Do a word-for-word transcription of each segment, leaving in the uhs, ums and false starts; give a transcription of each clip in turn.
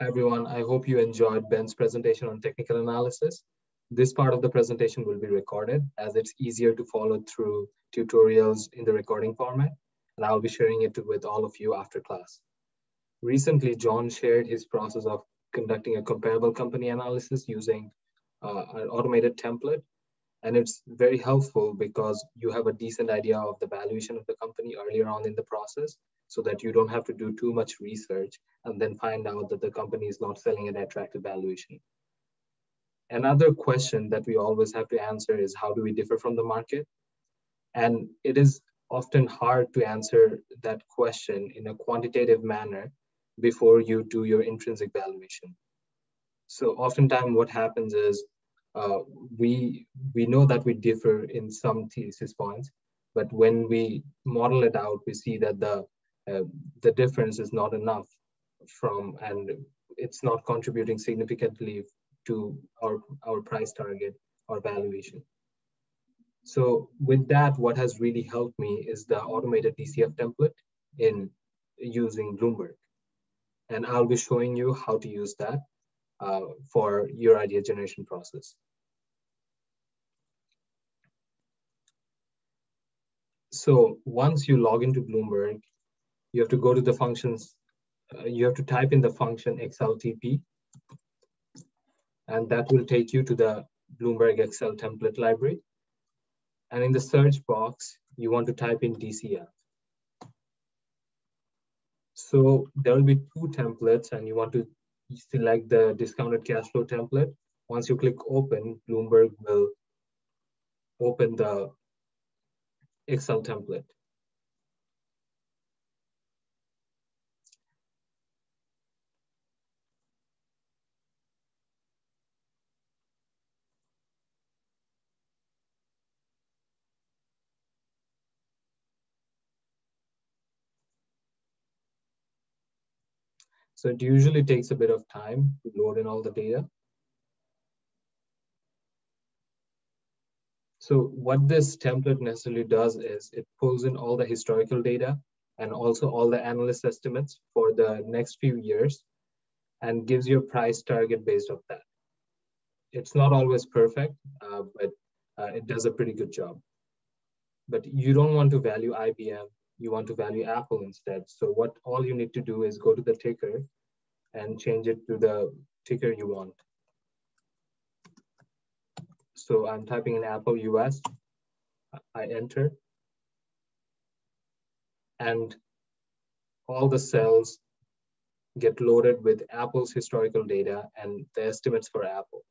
Hi everyone, I hope you enjoyed Ben's presentation on technical analysis. This part of the presentation will be recorded as it's easier to follow through tutorials in the recording format, and I'll be sharing it with all of you after class. Recently, John shared his process of conducting a comparable company analysis using uh, an automated template, and it's very helpful because you have a decent idea of the valuation of the company earlier on in the process, so that you don't have to do too much research and then find out that the company is not selling at an attractive valuation. Another question that we always have to answer is, how do we differ from the market? And it is often hard to answer that question in a quantitative manner before you do your intrinsic valuation. So oftentimes what happens is uh, we, we know that we differ in some thesis points, but when we model it out, we see that the Uh, the difference is not enough from, and it's not contributing significantly to our, our price target or valuation. So with that, what has really helped me is the automated D C F template in using Bloomberg. And I'll be showing you how to use that uh, for your idea generation process. So once you log into Bloomberg, you have to go to the functions, uh, you have to type in the function X L T P, and that will take you to the Bloomberg Excel template library. And in the search box, you want to type in D C F. So there will be two templates, and you want to select the discounted cash flow template. Once you click open, Bloomberg will open the Excel template. So it usually takes a bit of time to load in all the data. So what this template necessarily does is it pulls in all the historical data and also all the analyst estimates for the next few years and gives you a price target based off that. It's not always perfect, uh, but uh, it does a pretty good job. But you don't want to value I B M, you want to value Apple instead. So what all you need to do is go to the ticker and change it to the ticker you want. So I'm typing in Apple U S, I enter, and all the cells get loaded with Apple's historical data and the estimates for Apple.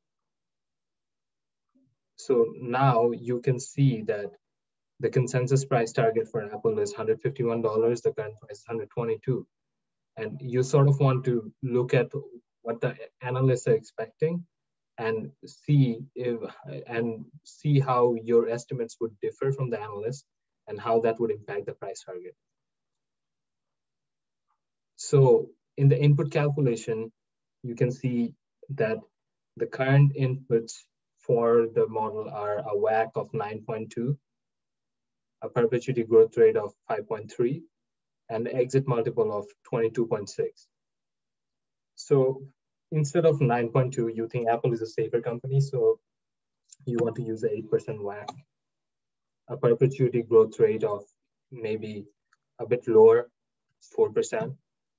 So now you can see that the consensus price target for Apple is one hundred fifty-one dollars, the current price is one hundred twenty-two dollars. And you sort of want to look at what the analysts are expecting and see if and see how your estimates would differ from the analyst and how that would impact the price target. So in the input calculation, you can see that the current inputs for the model are a W A C of nine point two, a perpetuity growth rate of five point three, and exit multiple of twenty-two point six. So instead of nine point two, you think Apple is a safer company, so you want to use the eight percent W A C, a perpetuity growth rate of maybe a bit lower, four percent,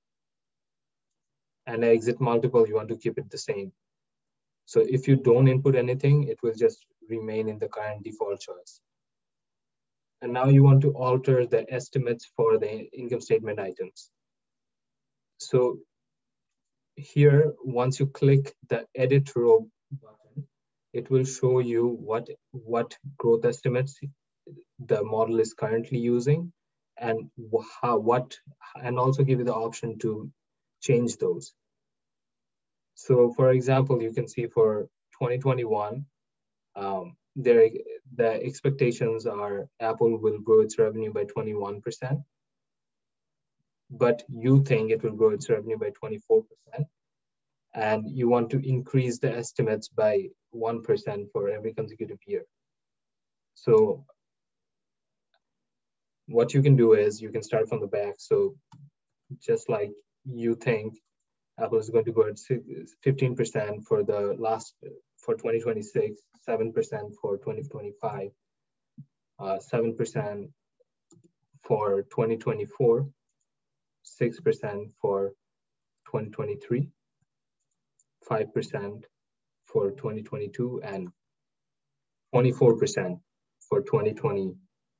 and the exit multiple, you want to keep it the same. So if you don't input anything, it will just remain in the current default choice. And now you want to alter the estimates for the income statement items. So here, once you click the edit row button, it will show you what, what growth estimates the model is currently using and how, what, and also give you the option to change those. So for example, you can see for twenty twenty-one, um, there, the expectations are Apple will grow its revenue by twenty-one percent, but you think it will grow its revenue by twenty-four percent, and you want to increase the estimates by one percent for every consecutive year. So what you can do is you can start from the back. So just like you think Apple is going to go at fifteen percent for the last, for twenty twenty-six, seven percent for twenty twenty-five, uh, seven percent for twenty twenty-four, six percent for twenty twenty-three, five percent for twenty twenty-two, and twenty-four percent for twenty twenty-two.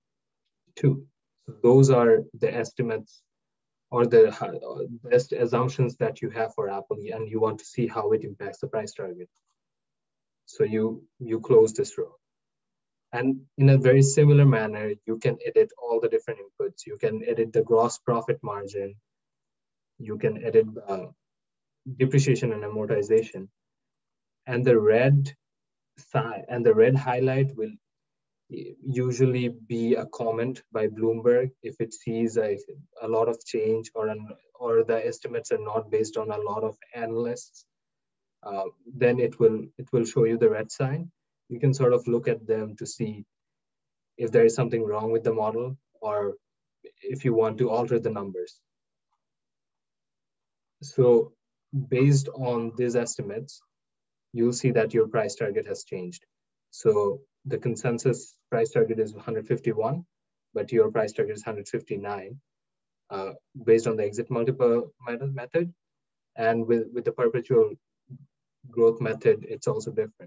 So those are the estimates or the best assumptions that you have for Apple, and you want to see how it impacts the price target. So you, you close this row. And in a very similar manner, you can edit all the different inputs. You can edit the gross profit margin. You can edit uh, depreciation and amortization. And the red side and the red highlight will usually be a comment by Bloomberg if it sees a, a lot of change, or an, or the estimates are not based on a lot of analysts. Uh, then it will it will show you the red sign. You can sort of look at them to see if there is something wrong with the model, or if you want to alter the numbers. So based on these estimates, you'll see that your price target has changed. So the consensus price target is one hundred fifty-one, but your price target is one hundred fifty-nine, uh, based on the exit multiple method. And with, with the perpetual growth method, it's also different.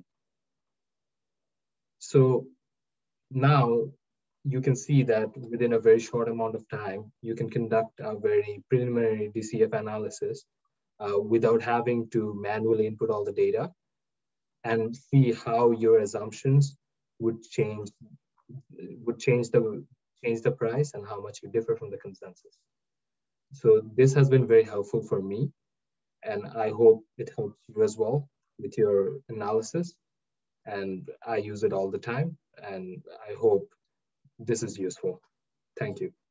So now you can see that within a very short amount of time, you can conduct a very preliminary D C F analysis uh, without having to manually input all the data, and see how your assumptions would change would change the change the price and how much you differ from the consensus. So this has been very helpful for me, and I hope it helps you as well with your analysis. And I use it all the time, and I hope this is useful. Thank you.